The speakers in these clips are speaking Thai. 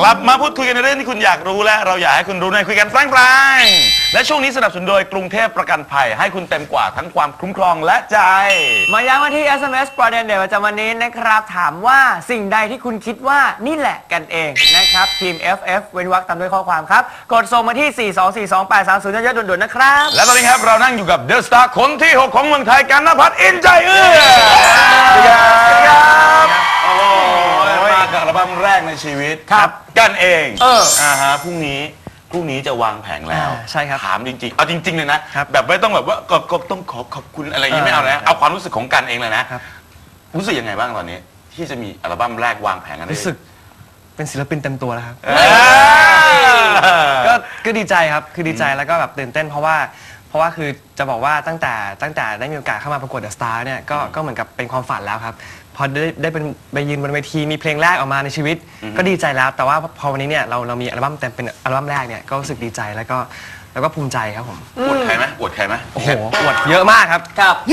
กลับมาพูดคุยกันในเรื่องที่คุณอยากรู้และเราอยากให้คุณรู้ในคุยกันแฟงๆและช่วงนี้สนับสนุนโดยกรุงเทพประกันภัยให้คุณเต็มกว่าทั้งความคุ้มครองและใจมาย้ำมาที่ SMS ประเด็นเด็ดประจำวันนี้นะครับถามว่าสิ่งใดที่คุณคิดว่านี่แหละกันเองนะครับทีม FF เว้นวรรคตามด้วยข้อความครับกดส่งมาที่ 4242830 เยอะๆด่วนๆนะครับและตอนนี้ครับเรานั่งอยู่กับเดอะสตาร์คนที่ 6 ของเมืองไทยกันณภัทร อินใจเอื้อครับโอ้โหมากับอัลบั้มแรกในชีวิตครับกันเองฮะพรุ่งนี้จะวางแผงแล้วใช่ครับถามจริงๆเอาจริงๆเลยนะแบบไม่ต้องแบบว่าก็ต้องขอบคุณอะไรอย่างนี้ไม่เอานะเอาความรู้สึกของกันเองเลยนะรู้สึกยังไงบ้างตอนนี้ที่จะมีอัลบั้มแรกวางแผงกันรู้สึกเป็นศิลปินเต็มตัวแล้วครับก็ดีใจครับคือดีใจแล้วก็แบบตื่นเต้นเพราะว่าคือจะบอกว่าตั้งแต่ได้มีโอกาสเข้ามาประกวดเดอะสตาร์เนี่ยก็เหมือนกับเป็นความฝันแล้วครับพอได้เป็นไปยืนบนเวทีมีเพลงแรกออกมาในชีวิตก็ดีใจแล้วแต่ว่าพอวันนี้เนี่ยเรามีอัลบั้มเต็มเป็นอัลบั้มแรกเนี่ยก็รู้สึกดีใจแล้วก็ภูมิใจครับผมอวดใครไหมอวดใครไหมโอ้โหอวดเยอะมากครับ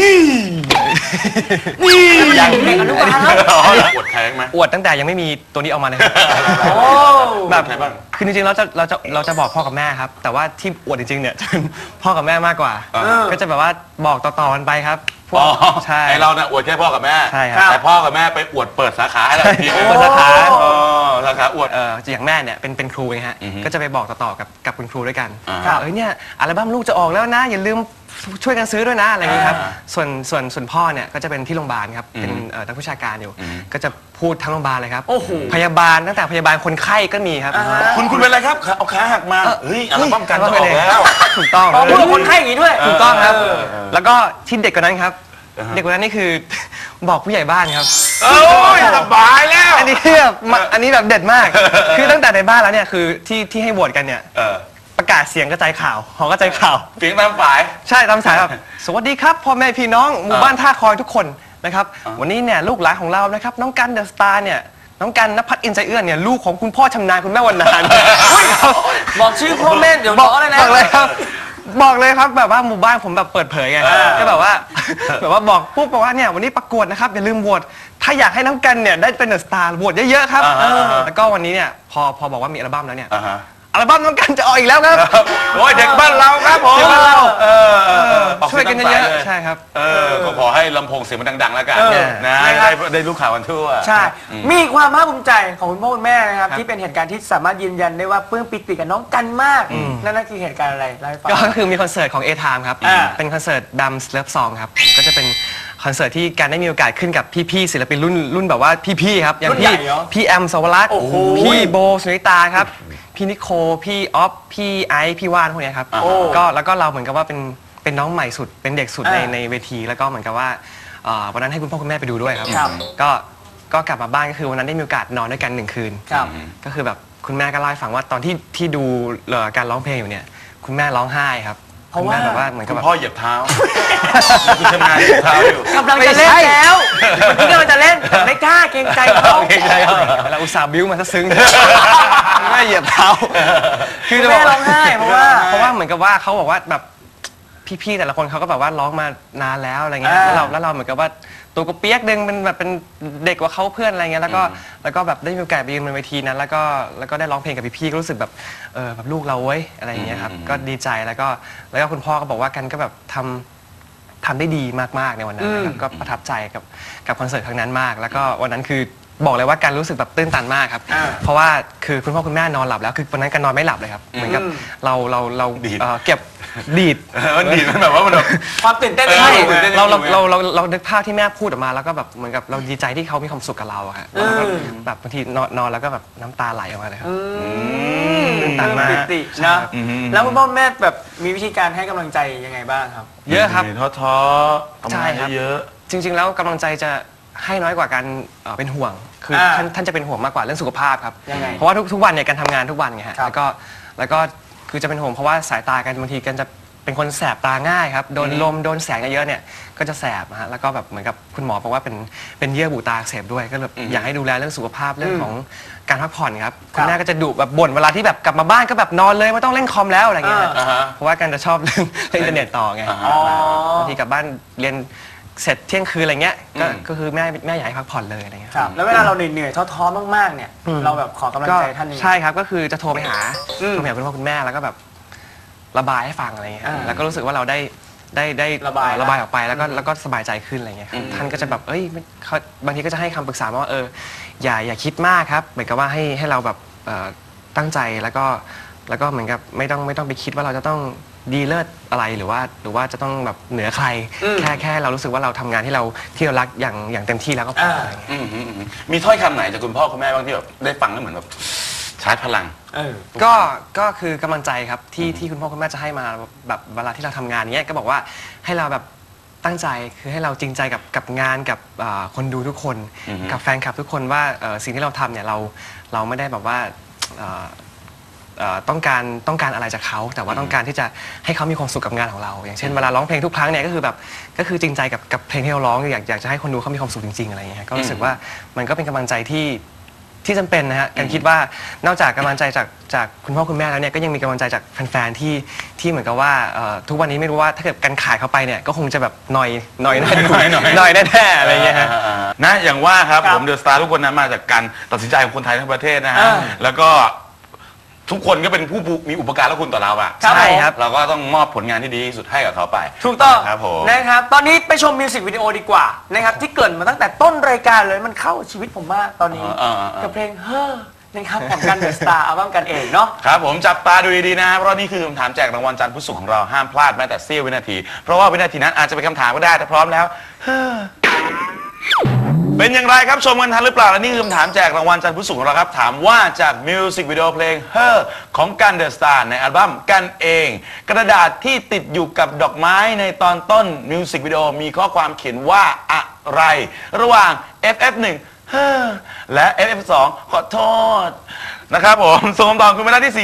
นี่อย่างเด็กอนุบาลอวดใครไหมอวดตั้งแต่ยังไม่มีตัวนี้ออกมาเลยแบบไหนบ้างคือจริงๆเราจะบอกพ่อกับแม่ครับแต่ว่าที่อวดจริงๆเนี่ยจะเป็นพ่อกับแม่มากกว่าก็จะแบบว่าบอกต่อๆกันไปครับใช่เราเนี่ยอวดแค่พ่อกับแม่ใช่ครับแต่พ่อกับแม่ไปอวดเปิดสาขาให้เราทีเปิดสาขาอวดอย่างแม่เนี่ยเป็นครูไงฮะก็จะไปบอกต่อๆกับคุณครูด้วยกันเนี่ยอัลบั้มลูกจะออกแล้วนะอย่าลืมช่วยกันซื้อด้วยนะอะไรอย่างนี้ครับส่วนพ่อเนี่ยก็จะเป็นที่โรงพยาบาลครับเป็นนักวิชาการอยู่ก็จะพูดทั้งโรงพยาบาลเลยครับพยาบาลตั้งแต่พยาบาลคนไข้ก็มีครับคุณเป็นอะไรครับเอาขาหักมาเฮ้ยอัลบั้มกันจะออกแล้วถูกต้องพูดคนไข้อย่างนี้ด้วยถูกต้องครับแล้วก็ที่เด็กกว่านั้นครับเด็กกว่านั้นนี่คือบอกผู้ใหญ่บ้านครับโอ้ยสบายแล้วอันนี้แบบเด็ดมากคือตั้งแต่ในบ้านแล้วเนี่ยคือที่ให้โหวตกันเนี่ยประกาศเสียงกระจายข่าวหอกระจายข่าวเสียงตามสายใช่ตามสายแบบสวัสดีครับพ่อแม่พี่น้องหมู่บ้านท่าคอยทุกคนนะครับวันนี้เนี่ยลูกหลานของเรานะครับน้องกันเดอะสตาร์เนี่ยน้องกันณภัทร อินใจเอื้อเนี่ยลูกของคุณพ่อชำนาญคุณแม่วรรณาบอกชื่อพ่อแม่เดี๋ยวบอกเลยนะบอกเลยครับแบบว่าหมู่บ้านผมแบบเปิดเผยไงก็แบบว่าบอกปุ๊บบอกว่าเนี่ยวันนี้ประกวดนะครับอย่าลืมโหวตถ้าอยากให้น้องกันเนี่ยได้เป็นเดอะสตาร์โหวตเยอะๆครับแล้วก็วันนี้เนี่ยพอบอกว่ามีอัลบั้มแล้วเนี่ยอัลบั้มน้องกันจะออกอีกแล้วครับโอ้ยเด็กบ้านเราครับผมช่วยกันเยอะๆใช่ครับก็ขอให้ลำโพงเสียงมันดังๆแล้วกันนะได้รู้ข่าวกันทั่วใช่มีความภาคภูมิใจของคุณพ่อคุณแม่นะครับที่เป็นเหตุการณ์ที่สามารถยืนยันได้ว่าปลื้มปิติกับน้องกันมากนั่นคือเหตุการณ์อะไรเล่าให้ฟังก็คือมีคอนเสิร์ตของ A-Time ครับเป็นคอนเสิร์ตดัมสเลิฟซองครับก็จะเป็นคอนเสิร์ตที่การได้มีโอกาสขึ้นกับพี่ๆศิลปินรุ่นแบบว่าพี่ๆครับอย่างพี่แอมสวรัตน์พี่โบสุนิตาครับพี่นิโคพี่ออฟพี่ไอซ์พี่ว่านพวกนี้ครับแล้วก็เราเหมือนกับว่าเป็นน้องใหม่สุดเป็นเด็กสุดในเวทีแล้วก็เหมือนกับว่าวันนั้นให้คุณพ่อคุณแม่ไปดูด้วยครับก็กลับมาบ้านก็คือวันนั้นได้มีโอกาสนอนด้วยกัน1 คืนก็คือแบบคุณแม่ก็เล่าให้ฟังว่าตอนที่ดูการร้องเพลงอยู่เนี่ยคุณแม่ร้องไห้ครับคุณแม่แบบว่าเหมือนกับพ่อเหยียบเท้าคุณชำนาญเหยียบเท้าอยู่กำลังจะเล่นแล้วคนที่กำลังจะเล่นไม่กล้าเกรงใจเขาเราอุตส่าห์บิ้วมาซะซึ้งแม่เหยียบเท้าคือแม่ร้องไห้เพราะว่าเหมือนกับว่าเขาบอกว่าแบบพี่ๆแต่ละคนเขาก็แบบว่าร้องมานานแล้วอะไรเงี้ยแล้วเราเหมือนกับว่าตัวกระเปียกดึงเป็นแบบเป็นเด็กกว่าเขาเพื่อนอะไรเงี้ยแล้วก็แบบได้มีโอกาสไปยืนบนเวทีนั้นแล้วก็ได้ร้องเพลงกับพี่ๆก็รู้สึกแบบแบบลูกเราเว้ยอะไรเงี้ยครับก็ดีใจแล้วก็คุณพ่อก็บอกว่ากันก็แบบทำได้ดีมากๆในวันนั้นนะครับก็ประทับใจกับคอนเสิร์ตครั้งนั้นมากแล้วก็วันนั้นคือบอกเลยว่าการรู้สึกแบบตื้นตันมากครับเพราะว่าคือคุณพ่อคุณแม่นอนหลับแล้วคือวันนั้นกันนอนไม่หลับเลยครับเหมือนกับเราเก็บดีดมันแบบว่ามันแบบความตื่นเต้นใช่เรานึกภาพที่แม่พูดออกมาแล้วก็แบบเหมือนกับเราดีใจที่เขามีความสุขกับเราอะครับแบบบางทีนอนแล้วก็แบบน้ำตาไหลออกมาเลยครับตื่นตันมากนะแล้วคุณพ่อแม่แบบมีวิธีการให้กำลังใจยังไงบ้างครับเยอะครับท้อใช่ครับเยอะจริงๆแล้วกำลังใจจะให้น้อยกว่าการเป็นห่วงคือท่านจะเป็นห่วงมากกว่าเรื่องสุขภาพครับเพราะว่าทุกวันเนี่ยการทำงานทุกวันไงฮะแล้วก็คือจะเป็นห่วงเพราะว่าสายตากันบางทีกันจะเป็นคนแสบตาง่ายครับโดนลมโดนแสงเยอะเนี่ยก็จะแสบฮะแล้วก็แบบเหมือนกับคุณหมอบอกว่าเป็นเยื่อบุตาอักเสบด้วยก็แบบอยากให้ดูแลเรื่องสุขภาพเรื่องของการพักผ่อนครับคุณแม่ก็จะดุแบบบ่นเวลาที่แบบกลับมาบ้านก็แบบนอนเลยไม่ต้องเล่นคอมแล้วอะไรเงี้ยเพราะว่ากันจะชอบเล่นอินเทอร์เน็ตต่อไงบางทีกลับบ้านเรียนเสร็จเที่ยงคืนอะไรเงี้ยก็คือแม่อยากให้พักผ่อนเลยอะไรเงี้ยครับแล้วเวลาเราเหนื่อยๆท้อๆมากๆเนี่ยเราแบบขอกำลังใจท่านยังไงใช่ครับก็คือจะโทรไปหาโทรไปหาคุณพ่อคุณแม่แล้วก็แบบระบายให้ฟังอะไรเงี้ย แล้วก็รู้สึกว่าเราได้ระบายระบายออกไปแล้วก็สบายใจขึ้นอะไรเงี้ยครับท่านก็จะแบบเขาบางทีก็จะให้คำปรึกษาว่าอย่าคิดมากครับเหมือนกับว่าให้เราแบบตั้งใจแล้วก็เหมือนกับไม่ต้องไปคิดว่าเราจะต้องดีเลิศอะไรหรือว่าจะต้องแบบเหนือใครแค่เรารู้สึกว่าเราทำงานที่เรารักอย่างเต็มที่แล้วก็พออะไรเงี้ยมีถ้อยคำไหนจากคุณพ่อคุณแม่บ้างที่แบบได้ฟังแล้วเหมือนแบบชาร์จพลังก็คือกำลังใจครับที่คุณพ่อคุณแม่จะให้มาแบบเวลาที่เราทำงานเนี้ยก็บอกว่าให้เราแบบตั้งใจคือให้เราจริงใจกับงานกับคนดูทุกคนกับแฟนคลับทุกคนว่าสิ่งที่เราทำเนี่ยเราไม่ได้แบบว่าต้องการอะไรจากเขาแต่ว่าต้องการที่จะให้เขามีความสุขกับงานของเราอย่างเช่นเวลาร้องเพลงทุกครั้งเนี่ยก็คือจริงใจกับเพลงที่เราร้องอยากจะให้คนดูเขามีความสุขจริงๆอะไรอย่างเงี้ยก็รู้สึกว่ามันก็เป็นกำลังใจที่จำเป็นนะฮะการคิดว่านอกจากกำลังใจจากคุณพ่อคุณแม่แล้วเนี่ยก็ยังมีกำลังใจจากแฟนๆที่เหมือนกับว่าทุกวันนี้ไม่รู้ว่าถ้าเกิดการขายเข้าไปเนี่ยก็คงจะแบบหน่อยแน่ๆอะไรอย่างเงี้ยฮะนะอย่างว่าครับครับผมเดอะสตาร์ทุกคนนั้นมาจากการตัดสินใจของคนไทยทั้งประเทศนะฮะแล้วก็ทุกคนก็เป็นผู้มีอุปการะคุณต่อเราอะใช่ครับเราก็ต้องมอบผลงานที่ดีที่สุดให้กับเขาไปถูกต้องครับผมนะครับตอนนี้ไปชมมิวสิกวิดีโอดีกว่านะครับที่เกริ่นมาตั้งแต่ต้นรายการเลยมันเข้าชีวิตผมมากตอนนี้กับเพลงเฮ้อนะครับของกันเดอะสตาร์อัลบั้มกันเองเนาะครับผมจับตาดูดีๆนะเพราะนี่คือคำถามแจกรางวัลจันทร์พุธศุกร์ของเราห้ามพลาดแม้แต่เสี้ยววินาทีเพราะว่าวินาทีนั้นอาจจะเป็นคำถามก็ได้แต่พร้อมแล้วเป็นอย่างไรครับชมกันทันหรือเปล่าและนี่คือคำถามแจกรางวัลจันทร์พุธศุกร์ของเราครับถามว่าจากมิวสิกวิดีโอเพลง Her ของกันเดอะสตาร์ในอัลบั้มกันเองกระดาษที่ติดอยู่กับดอกไม้ในตอนต้นมิวสิกวิดีโอมีข้อความเขียนว่าอะไรระหว่าง FF1 Her และ FF2 ขอโทษนะครับผมส่งคำตอบคุณไปได้ที่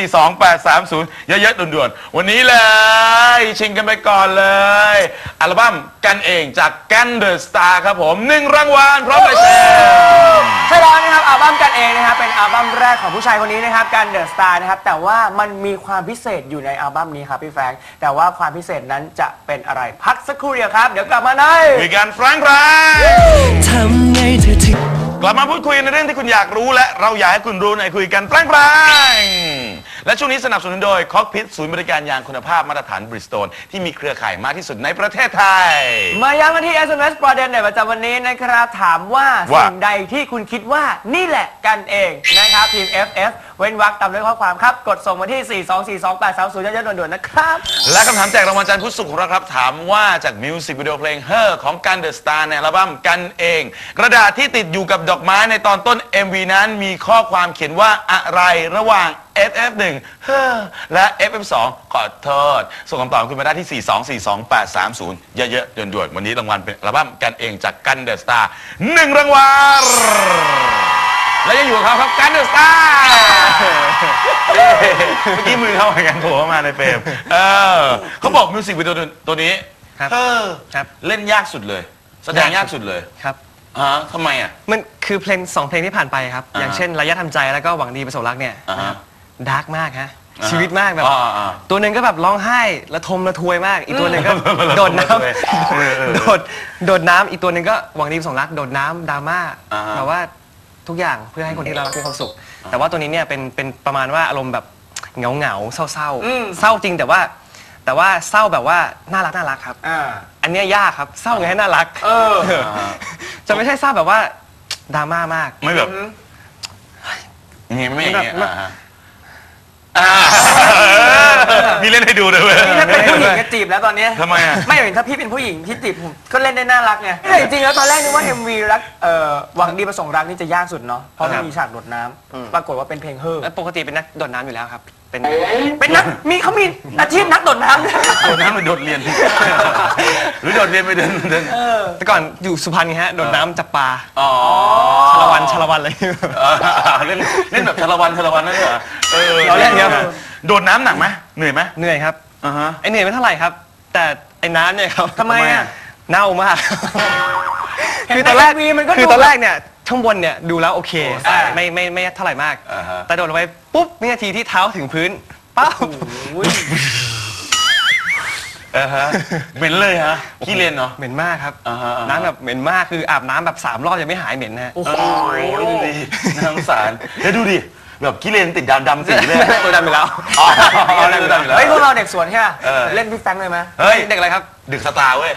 4242830 เยอะๆด่วนๆวันนี้เลยชิงกันไปก่อนเลยอัลบั้มกันเองจากกันเดอะสตาร์ครับผม1รางวัลพร้อมลายเซ็นใช่แล้วนะครับอัลบั้มกันเองนะครับเป็นอัลบั้มแรกของผู้ชายคนนี้นะครับกันเดอะสตาร์นะครับแต่ว่ามันมีความพิเศษอยู่ในอัลบั้มนี้ครับพี่แฟรงค์แต่ว่าความพิเศษนั้นจะเป็นอะไรพักสักครู่เดียวครับเดี๋ยวกลับมาในคุยกันแฟรงค์ทำไงเธอถึงกลับมาพูดคุยในเรื่องที่คุณอยากรู้และเราอยากให้คุณรู้ในคุยกันแฟรงค์และช่วงนี้สนับสนุนโดยคอกพิทศูนย์บริการยางคุณภาพมาตรฐานบริสโตนที่มีเครือข่ายมากที่สุดในประเทศไทยมาย้ำกันที่ SMS ประเด็นในประจำวันนี้นะครับถามว่าสิ่งใดที่คุณคิดว่านี่แหละกันเองนะครับทีม FF เว้นวรรคตามด้วยข้อความครับกดส่งมาที่ 4242830 เยอะๆด่วนๆนะครับและคำถามแจกรางวัลจันทร์พุธศุกร์ของเราครับถามว่าจากมิวสิกวิดีโอเพลง Her ของกันเดอะสตาร์ในอัลบั้มกันเองกระดาษที่ติดอยู่กับดอกไม้ในตอนต้น MV นั้นมีข้อความเขียนว่าอะไรระหว่าง FF1 Her และ FF2 ขอโทษส่งคำตอบคุณมาได้ที่ 4242830 เยอะๆด่วนๆวันนี้รางวัลเป็นอัลบั้มกันเองจากกันเดอะสตาร์1รางวัลและยังอยู่กับเขาครับกันเดอะสตาร์เมื่อกี้มือเข้าเหมือนกันโผล่เข้ามาในเฟรมเขาบอกมิวสิกวิดีโอตัวนี้ครับ ครับเล่นยากสุดเลย แสดงยากสุดเลยครับทำไมอ่ะมันคือเพลง2เพลงที่ผ่านไปครับอย่างเช่นระยะทำใจแล้วก็หวังดีประสบรักเนี่ยดาร์กมากฮะชีวิตมากแบบตัวหนึ่งก็แบบร้องไห้ระทมระทวยมาก อีกตัวหนึ่งก็โดดน้ำโดดน้ำอีกตัวหนึ่งก็หวังดีประสบรักโดดน้ำดราม่าแบบว่าทุกอย่างเพื่อให้คนที่เรารักมีความสุข แต่ว่าตัวนี้เนี่ยเป็นประมาณว่าอารมณ์แบบเหงาเศร้าเศร้าจริงแต่ว่าเศร้าแบบว่าน่ารักครับอันเนี้ยยากครับเศร้าไงให้น่ารักจะไม่ใช่เศร้าแบบว่าดราม่ามากไม่แบบนี่ไม่อย่างเงี้ยมีเล่นให้ดูด้วยเว้ยถ้าเป็นผู้หญิงก็จีบแล้วตอนนี้ทำไมอ่ะไม่เห็นถ้าพี่เป็นผู้หญิงที่จีบผมก็เล่นได้น่ารักไงแต่จริงๆแล้วตอนแรกนึกว่า MV รักหวังดีประสงค์รักนี่จะยากสุดเนาะเพราะมันมีฉากโดดน้ำปรากฏว่าเป็นเพลงเฮ้อแล้วปกติเป็นนักโดดน้ำอยู่แล้วครับเป็นนักเขามีอาชีพนักโดดน้ำด้วยโดดน้ำไปโดดเรียน หรือโดดเรียนไปเดินแต่ก่อนอยู่สุพรรณไงฮะโดดน้ำจับปลาอ๋อชาละวันอะไรอย่างเงี้ยเล่นแบบชาละวันนั่นเหรอเราเล่นครับโดดน้ำหนักไหมเหนื่อยไหมเหนื่อยครับไอเหนื่อยไม่เท่าไหร่ครับ แต่ไอ้น้ำเนี่ยครับทำไมอ่ะเน่ามากคือตอนแรกมันก็คือตอนแรกเนี่ยข้างบนเนี่ยดูแล้วโอเคไม่เท่าไหร่มาก แต่โดดลงไปปุ๊บวินาทีที่เท้าถึงพื้นเป้าฮะเหม็นเลยฮะขี้เลนเนาะเหม็นมากครับอ่าฮะน้ำแบบเหม็นมากคืออาบน้ำแบบ3 รอบยังไม่หายเหม็นนะฮะโอ้โหดูดิน่าสงสารแล้วดูดิแบบขี้เลนติดดำสีเลยตัวดำไปแล้วอ๋อตัวดำอยู่แล้วเฮ้ยพวกเราเด็กสวนใช่ไหมเออเล่นพี่แฟรงค์เลยไหมเฮ้ยเด็กอะไรครับดึกสตาร์เว้ย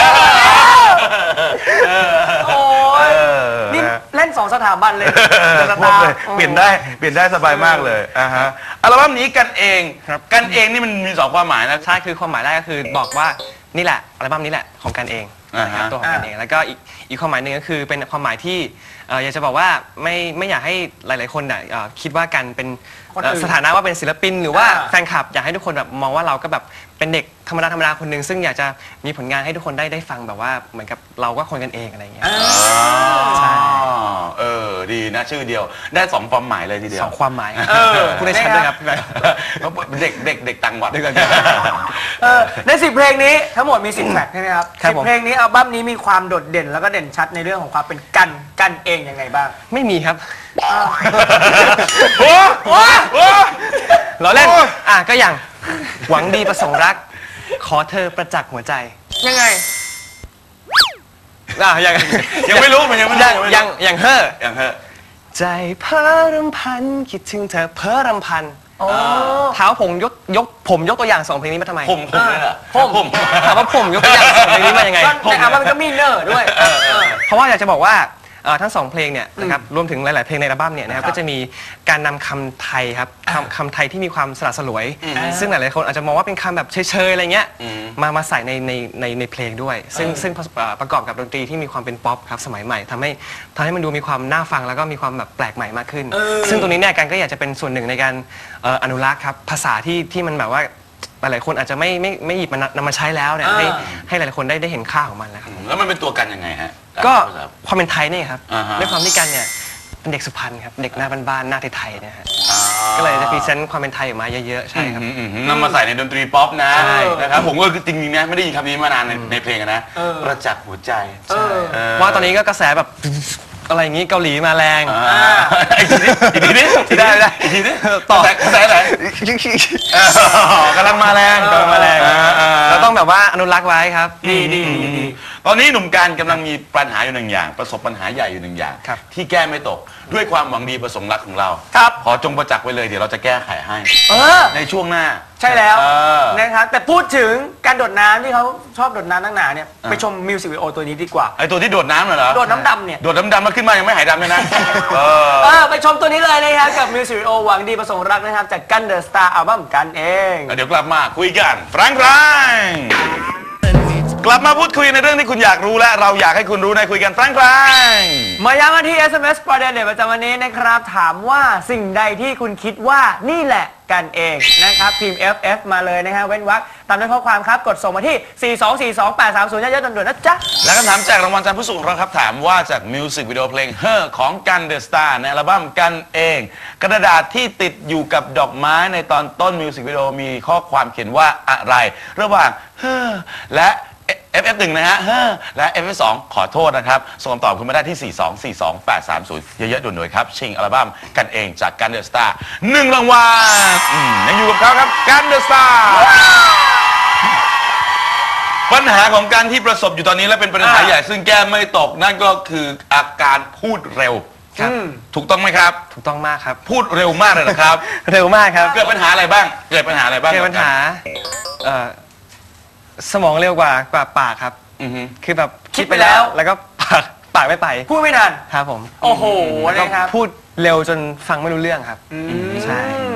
โอ้ยนี่เล่น2 สถาบันเลยพวกเลยเปลี่ยนได้สบายมากเลยฮะอัลบั้มนี้กันเองครับกันเองนี่มันมี2ความหมายนะใช่คือความหมายแรกก็คือบอกว่านี่แหละอัลบั้มนี้แหละของกันเองอ่าฮะนะครับตัวของกันเองแล้วก็อีกความหมายหนึ่งก็คือเป็นความหมายที่อยากจะบอกว่าไม่อยากให้หลาย ๆ คนน่ะคิดว่ากันเป็นคนอื่นสถานะว่าเป็นศิลปินหรือว่าอ่าแฟนคลับอยากให้ทุกคนแบบมองว่าเราก็แบบเป็นเด็กธรรมดาคนหนึ่งซึ่งอยากจะมีผลงานให้ทุกคนได้ฟังแบบว่าเหมือนกับเราก็คนกันเองอะไรอย่างเงี้ย ใช่ดีนะชื่อเดียวได้2ความหมายเลยทีเดียวสองความหมายอคุณได้ชัดด้วยครับเด็กต่างวัดใน10 เพลงนี้ทั้งหมดมี10 แทร็กใช่ไหมครับครับผม 10 เพลงนี้อัลบั้มนี้มีความโดดเด่นแล้วก็เด่นชัดในเรื่องของความเป็นกันเองยังไงบ้างไม่มีครับโอ้โหเราเล่นโอ้ยก็อย่างหวังดีประสงค์รัก ขอเธอประจักษ์หัวใจยังไงอย่างยังไม่รู้มันยังไม่รู้อย่างเฮ้ออย่างเฮ้อใจเพ้อรำพันคิดถึงเธอเพ้อรำพันโอ้เท้าผมยกตัวอย่าง2 เพลงนี้มาทำไมผมเลยเหรอผมถามว่าผมยกตัวอย่าง2 เพลงนี้มายังไงก็ในอัลบั้มมันก็มีเนอร์ด้วยเพราะว่าอยากจะบอกว่าทั้ง2 เพลงเนี่ยนะครับรวมถึงหลาย ๆ เพลงในอัลบั้มเนี่ยนะครับก็จะมีการนำคำไทยครับคำไทยที่มีความสละสลวย ซึ่งหลาย ๆ คนอาจจะมองว่าเป็นคำแบบเฉย ๆ อะไรเงี้ยมาใส่ในเพลงด้วย ซึ่งประกอบกับดนตรีที่มีความเป็นป๊อปครับสมัยใหม่ทำให้มันดูมีความน่าฟังแล้วก็มีความแบบแปลกใหม่มากขึ้น ซึ่งตรงนี้เนี่ยกันก็อยากจะเป็นส่วนหนึ่งในการอนุรักษ์ครับภาษาที่มันแบบว่าหลาย ๆ คนอาจจะไม่หยิบมันนำมาใช้แล้วเนี่ยให้หลาย ๆ คนได้เห็นค่าของมันนะครับแล้วมันเป็นตัวกันยังไงฮะก็ความเป็นไทยนี่ครับอ่าฮะด้วยความที่กันเนี่ยเป็นเด็กสุพรรณครับเด็กหน้าบ้านๆหน้าไทยๆเนะฮะก็เลยจะพรีเซนต์ความเป็นไทยออกมาเยอะๆใช่ครับนำมาใส่ในดนตรีป๊อปนะใช่นะครับผมก็จริงๆนะไม่ได้ยินคำนี้มานานในเพลงอะนะประจักษ์หัวใจว่าตอนนี้ก็กระแสแบบอะไรอย่างนี้เกาหลีมาแรงอีกทีนี้ได้อีกทีนี้ต่อกระแสไหนกำลังมาแรงเราต้องแบบว่าอนุรักษ์ไว้ครับดีตอนนี้หนุ่มการกำลังมีปัญหาอยู่หนึ่งอย่าง ประสบปัญหาใหญ่อยู่หนึ่งอย่างครับที่แก้ไม่ตกด้วยความหวังดีประสงค์รักของเราครับขอจงประจักษ์ไว้เลยเดี๋ยวเราจะแก้ไขให้เออในช่วงหน้าใช่แล้วเออนะครับแต่พูดถึงการโดดน้ำที่เขาชอบโดดน้ำตั้งหนาเนี่ยไปชมมิวสิกวิดีโอตัวนี้ดีกว่าไอตัวที่โดดน้ำเหรอโดดน้ำดำเนี่ยโดดน้ำดำมาขึ้นมายังไม่หายดำเลยนะไปชมตัวนี้เลยนะครับกับมิวสิกวิดีโอหวังดีประสงค์รักนะครับจากกันเดอะสตาร์อัลบั้มกันเองเดี๋ยวกลับมาคุยกันฟรังกลับมาพูดคุยในเรื่องที่คุณอยากรู้และเราอยากให้คุณรู้ในคุยกันฟรังมาย้ำกันที่ SMS ประเด็นเด็ดประจำวันนี้นะครับถามว่าสิ่งใดที่คุณคิดว่านี่แหละกันเองนะครับพิมพ์ FF มาเลยนะฮะเว้นวรรคตามด้วยข้อความครับกดส่งมาที่ 4242830เยอะๆด่วนๆนะจ๊ะและคำถามแจกรางวัลจากผู้สูงของเราครับถามว่าจากมิวสิกวิดีโอเพลงเฮ้อของกันเดอะสตาร์ในอัลบั้มกันเอง กระดาษที่ติดอยู่กับดอกไม้ในตอนต้นมิวสิกวิดีโอมีข้อความเขียนว่าอะไร ระหว่างเฮ้อและ FF1 นะฮะเฮ้อและ FF2 ขอโทษนะครับส่งคำตอบคุณมาได้ที่ 4242830 เยอะๆด่วนๆครับชิงอัลบั้มกันเองจากกันเดอะสตาร์1 รางวัลยังอยู่กับเขาครับกันเดอะสตาร์ ปัญหาของการที่ประสบอยู่ตอนนี้และเป็นปัญหาใหญ่ซึ่งแก้ไม่ตกนั่นก็คืออาการพูดเร็วครับถูกต้องไหมครับถูกต้องมากครับพูดเร็วมากเลยนะครับเร็วมากครับเกิดปัญหาอะไรบ้างเกิดปัญหาอะไรบ้างเกิดปัญหาสมองเร็วกว่าปากครับอือฮึคือแบบคิดไปแล้วแล้วก็ปากไม่ไปพูดไม่ทันครับผมโอ้โหแล้วก็นะครับพูดเร็วจนฟังไม่รู้เรื่องครับ ใช่อืม